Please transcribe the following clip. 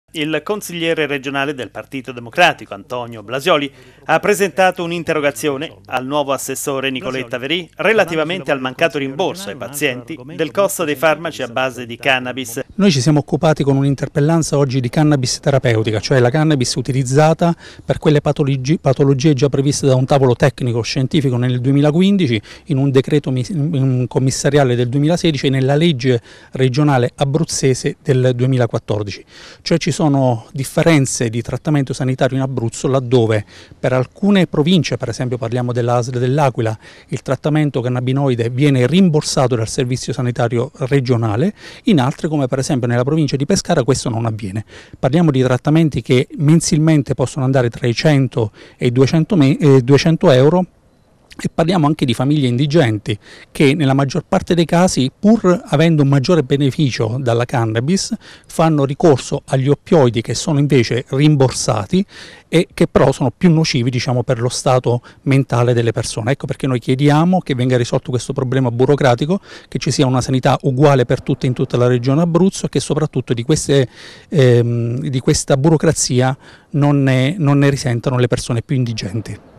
Il consigliere regionale del Partito Democratico, Antonio Blasioli, ha presentato un'interrogazione al nuovo assessore Nicoletta Verì relativamente al mancato rimborso ai pazienti del costo dei farmaci a base di cannabis. Noi ci siamo occupati con un'interpellanza oggi di cannabis terapeutica, cioè la cannabis utilizzata per quelle patologie già previste da un tavolo tecnico scientifico nel 2015, in un decreto commissariale del 2016 e nella legge regionale abruzzese del 2014. Cioè ci sono differenze di trattamento sanitario in Abruzzo laddove per alcune province, per esempio parliamo dell'ASL dell'Aquila, il trattamento cannabinoide viene rimborsato dal servizio sanitario regionale, in altre come per esempio nella provincia di Pescara questo non avviene. Parliamo di trattamenti che mensilmente possono andare tra i 100 e i 200 euro. E parliamo anche di famiglie indigenti che nella maggior parte dei casi, pur avendo un maggiore beneficio dalla cannabis, fanno ricorso agli oppioidi che sono invece rimborsati e che però sono più nocivi, diciamo, per lo stato mentale delle persone. Ecco perché noi chiediamo che venga risolto questo problema burocratico, che ci sia una sanità uguale per tutte in tutta la regione Abruzzo e che soprattutto di questa burocrazia non ne risentano le persone più indigenti.